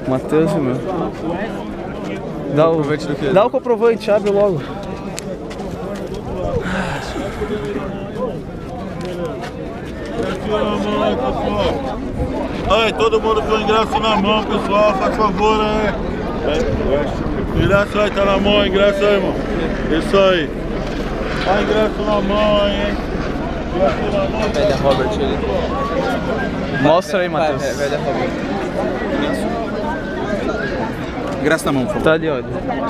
Matheus e meu. Dá o comprovante, abre logo. Aí, todo mundo com o ingresso na mão, pessoal, faz favor, aí. Ingresso aí, tá na mão, ingresso aí, irmão. Isso aí. Tá ingresso na mão aí, hein? Ingresso na mão. Velha Robert ali. Mostra aí, Matheus. Velha Robert. Ingresso na mão, por favor. Tá ali, olha.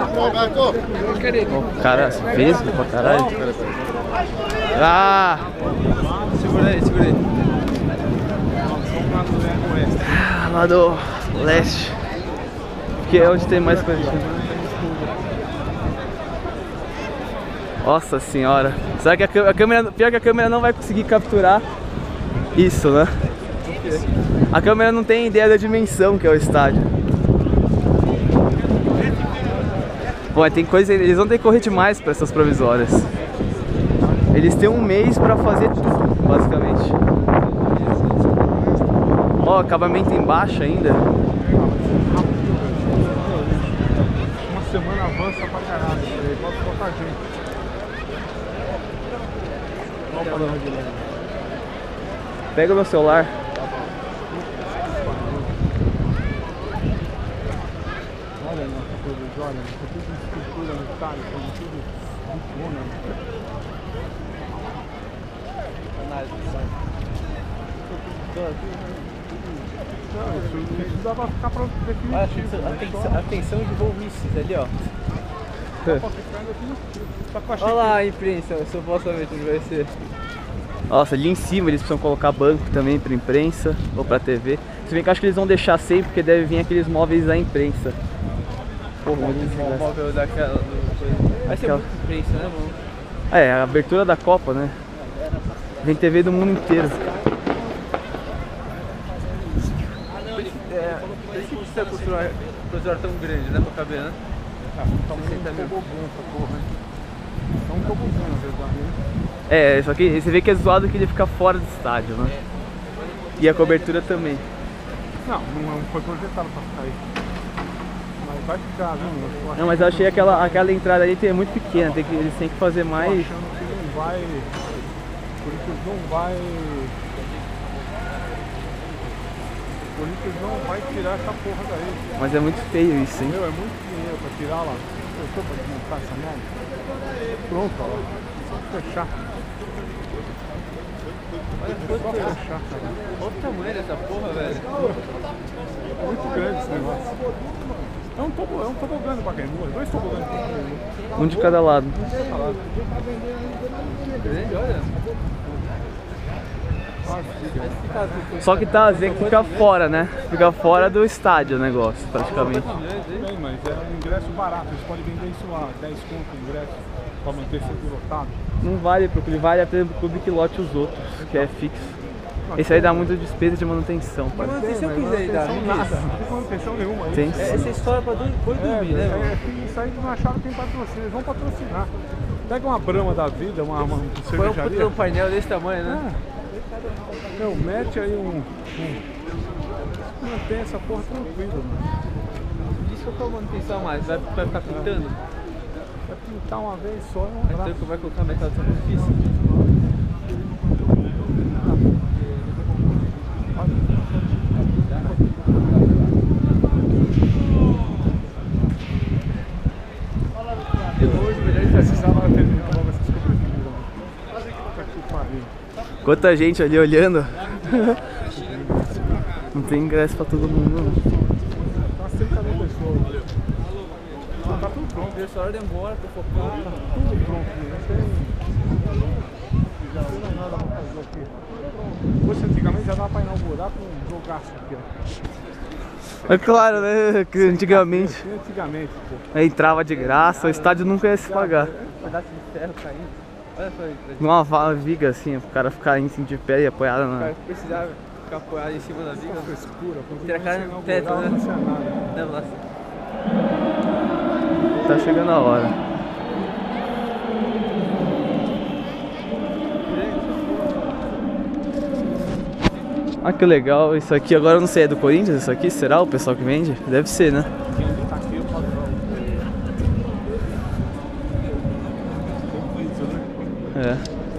Oh, cara, peso pra caralho. Ah! Segura aí, segura aí. Lá do leste. Que é onde tem mais coisa. Nossa senhora. Será que a câmera... Pior que a câmera não vai conseguir capturar isso, né? A câmera não tem ideia da dimensão que é o estádio. Bom, tem coisa... Eles vão ter que correr demais para essas provisórias. Eles têm um mês para fazer tudo, basicamente. Ó, acabamento embaixo ainda. Uma semana avança pra caralho. Pode botar gente. Pega o meu celular. Olha nossa provisória, tem tudo estrutura no estádio, tem tudo muito bom, né? Não, isso dá pra ficar pra definitivo. Atenção de volumices ali, ó. Dá pra ficar ainda definitivo. Olha lá a imprensa, supostamente vai ser. Nossa, ali em cima eles precisam colocar banco também pra imprensa ou pra TV. Se bem que eu acho que eles vão deixar sem, porque deve vir aqueles móveis da imprensa. Porra, O móvel daquela. Vai ser muito imprensa, né, mano? É, a abertura da Copa, né? Vem TV do mundo inteiro. Por isso que precisa construir um provisório tão grande, né, pra caber, né? Tá um tobogã essa porra, hein? Tá um tobogã, na verdade, né? É, só que você vê que é zoado que ele fica fora do estádio, né? E a cobertura também. Não foi projetado pra ficar aí. Mas vai ficar, né? Não, mas eu achei aquela entrada ali é muito pequena, eles têm que fazer mais. Tô achando que não vai. O Corinthians não vai. O Corinthians não vai tirar essa porra daí. Mas é muito feio isso, hein? Meu, é muito dinheiro pra tirar lá. Eu tô pra desmontar essa merda. Pronto, ó. Só fechar. Olha Só fechar, cara. o tamanho dessa porra, velho. É muito grande esse negócio. É um tobogã do Pacaembu, 2 tobogãs do Pacaembu. Um de cada lado. Grande, olha. Só que tá, vê que fica fora, né? Fica fora do estádio o negócio, praticamente. Bem, mas é um ingresso barato, eles podem vender isso lá, 10 conto o ingresso, pra manter sempre lotado. Não vale pro clube, vale apenas pro clube que lote os outros, que é fixo. Esse aí dá muita despesa de manutenção, pai. Manutenção que quiser dar, não Nada, não tem manutenção nenhuma. Tem Essa história pra depois dormir, né, mano? Isso aí não acharam que tem patrocínio, eles vão patrocinar. Pega uma Brahma da vida, uma Põe um cervejaria. painel desse tamanho, né? Meu, mete aí mantém essa porra tranquila, mano. Diz que eu vou manutenção mais, vai ficar pintando? Vai pintar uma vez só, é um Então braço. que vai colocar metade do sacrifício. Hoje, melhor precisava terminar logo essas coberturas, mano. Puta que pariu. Quanta gente ali olhando. Não tem ingresso pra todo mundo, não. Tá 70 mil pessoas. Tá tudo pronto. Essa hora demora pra focar. Tá tudo pronto, não tem nada pra fazer aqui. Poxa, antigamente já dava pra inaugurar com um jogaço aqui, ó. É claro, né? Que antigamente Antigamente, pô. entrava de graça, o estádio nunca ia se pagar. Um pedaço de ferro caindo. Olha só isso. Uma viga assim, o cara ficar assim de pé e apoiado O na. cara precisava ficar apoiado em cima da viga. Frescura, Ter a cara no teto, né? não tinha nada. Não, nossa. Tá chegando a hora. Ah, que legal. Isso aqui agora eu não sei, é do Corinthians isso aqui? Será o pessoal que vende? Deve ser, né? É.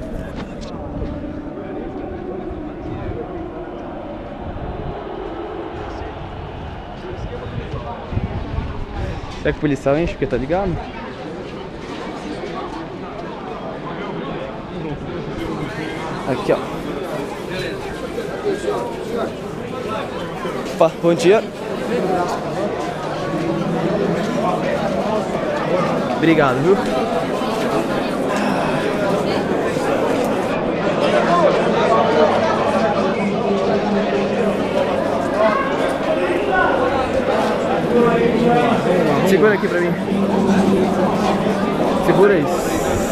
Será que o policial enche porque tá ligado? Aqui, ó. Opa, bom dia. Obrigado, viu? Segura aqui pra mim. Segura isso.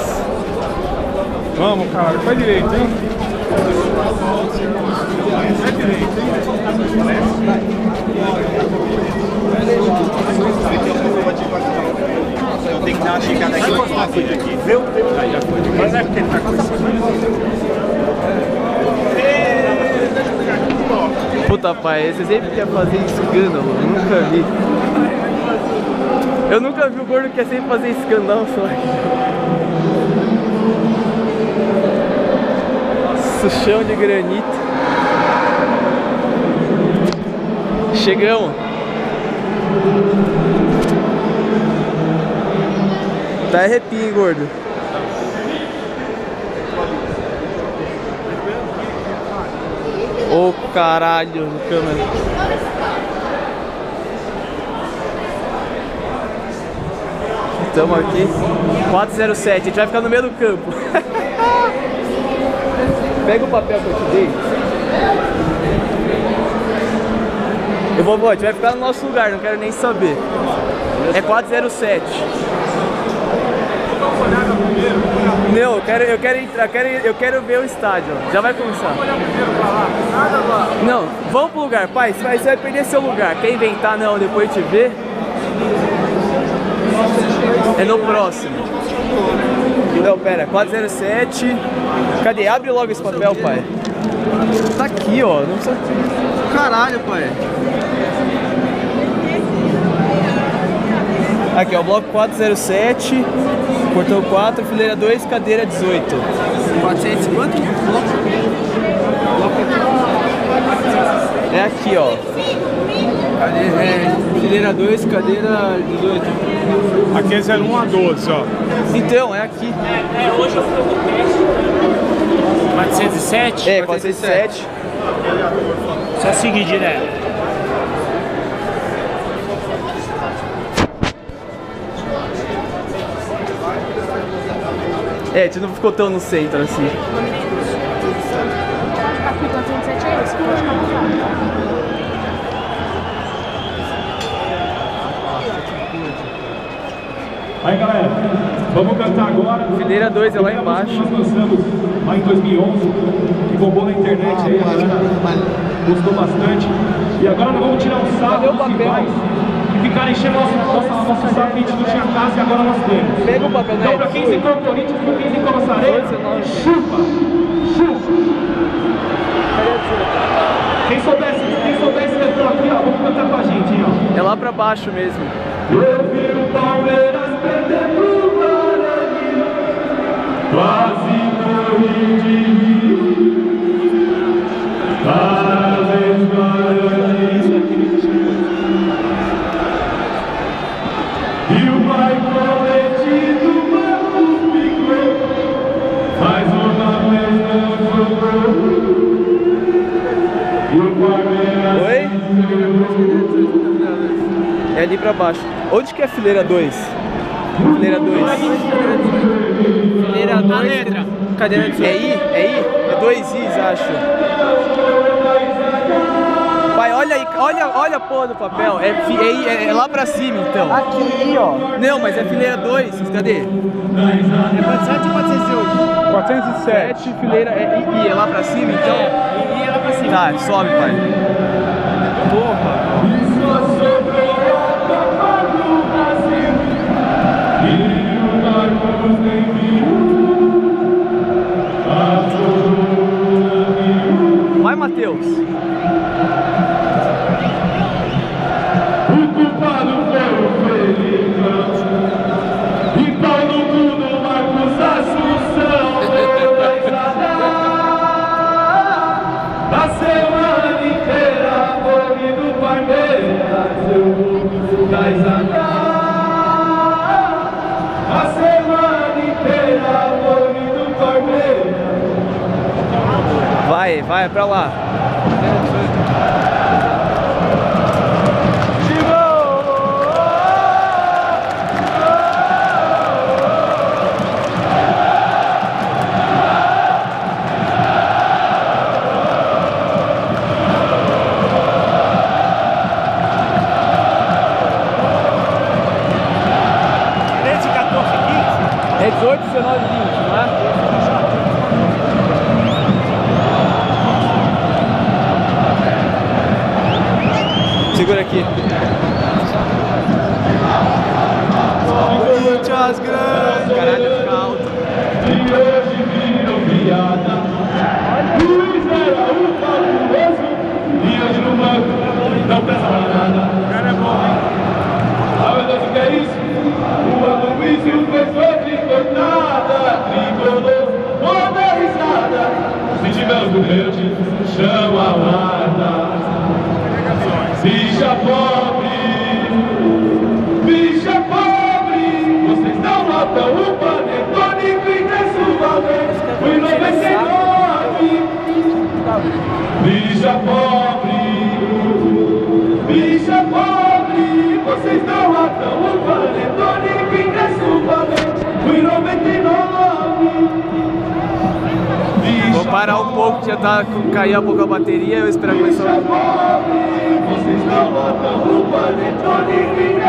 Vamos, cara, faz direito, hein? Faz direito, hein? Eu tenho que dar uma checada aqui. Viu? Aí já foi. Mas é porque ele tá com isso. Puta, pai, você sempre quer fazer escândalo, eu nunca vi. Eu nunca vi o gordo que quer sempre fazer escândalo só. Nossa, chão de granito. Chegamos. Tá arrepio, hein, gordo. Ô caralho, câmera. Estamos aqui. 407, a gente vai ficar no meio do campo. Pega o papel que eu te dei. A gente vai ficar no nosso lugar, não quero nem saber. É 407. Não, eu quero entrar, eu quero ver o estádio. Já vai começar. Não, vamos pro lugar, pai. Você vai perder seu lugar. Quer inventar? Não, depois te ver. É no próximo. Não, pera, 407. Cadê? Abre logo esse papel, pai. Tá aqui, ó. Não precisa... Caralho, pai. Aqui, ó, bloco 407, portão 4, fileira 2, cadeira 18. 400 quanto? É aqui, ó. Fileira 2, cadeira 18. Aqui é 01 a 12, ó. Então, é aqui. Hoje eu fui no teste. 407? É, 407. Só seguir direto. É, a gente não ficou tão no centro assim. Aqui, 407 é esse que eu vou te colocar. Aí, galera, vamos cantar agora. Fileira 2 é lá embaixo. Nós lançamos lá em 2011, que bombou na internet aí, a galera gostou bastante. E agora nós vamos tirar um sarro dos rivais que ficaram enchendo nosso saco, a gente não tinha casa e agora nós temos. Pega o papel, né? Então, pra quem se for Corinthians, pra quem se for Massaré, chupa! Chupa! Quem soubesse cantar aqui, ó, vamos cantar com a gente, hein, ó. É lá pra baixo mesmo. Eu vi o Palmeiras perder pro Guarani, quase morri de rir. Parabéns, Guarani. E o Michael metido no ficou, mais uma vez não jogou. E o Palmeiras... Oi? É ali pra baixo. Onde que é a fileira 2? Fileira 2. Fileira 2. A letra. Cadeira 18. É I? É I? É 2 Is, acho. Pai, olha aí, olha a porra do papel. É lá pra cima, então. Aqui, ó. Não, mas é fileira 2. Cadê? É 407 ou 408? 407. Fileira I, é lá pra cima, então? E ela pra cima. Tá, sobe, pai. Porra. Vai, Matheus. O culpado foi o Felipão. E pau no cu do Marcos Assunção. Eu da risada. A semana inteira fome do Palmeiras. Eu vou dar risada. A semana inteira fome do Palmeiras. Vai pra lá. É 18, 19, 20, não é? Segura aqui. Corinthians grande! Caralho, fica alto. E hoje viram piada. Luiz era o fabuloso. E hoje no banco não pensa pra nada. O cara é bom, hein? Ah, meu Deus, o que é isso? O Aloysio fez outra cortada. Tricolor, toda risada. Se tiver o verde, chama a guarda. Bicha pobre, vocês não notam o panetone que ingresso valeu foi 99. Bicha pobre, vocês não notam o panetone que ingresso valeu foi 99. Vou parar um pouco, já tá caindo um pouco a bateria, eu espero começar. Vocês não notam o panetone que